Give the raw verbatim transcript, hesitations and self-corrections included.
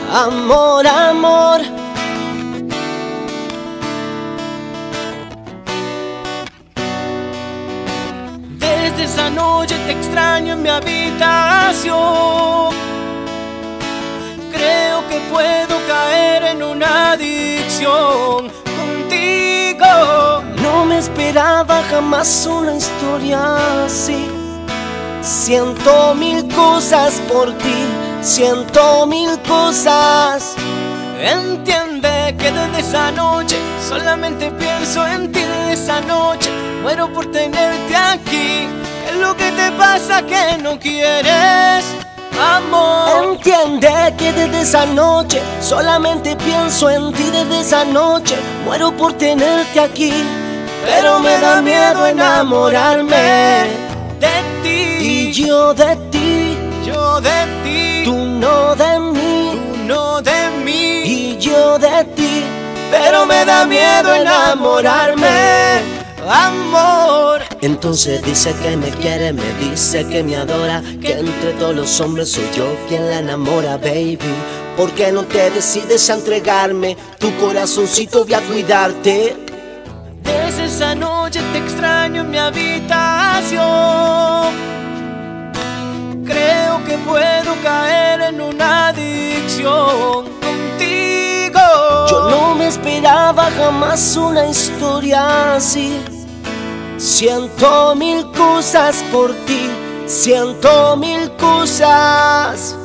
Amor, amor. Desde esa noche te extraño en mi habitación. Creo que puedo caer en una adicción contigo. No me esperaba jamás una historia así. Siento mil cosas por ti, siento mil cosas. Entiende que desde esa noche solamente pienso en ti. Desde esa noche muero por tenerte aquí. ¿Qué es lo que te pasa que no quieres, amor? Entiende que desde esa noche solamente pienso en ti. Desde esa noche muero por tenerte aquí. Pero me da miedo enamorarme de ti. Y yo de ti, Yo de ti, tú no de mí. tú no de mí. Y yo de ti, Pero me da miedo enamorarme, amor. Entonces dice que me quiere, me dice que me adora, que entre todos los hombres soy yo quien la enamora, baby. ¿Por qué no te decides a entregarme tu corazoncito? Voy a cuidarte. Desde esa noche te extraño en mi habitación. Creo que puedo caer en una adicción contigo. Yo no me esperaba jamás una historia así. Siento mil cosas por ti, siento mil cosas.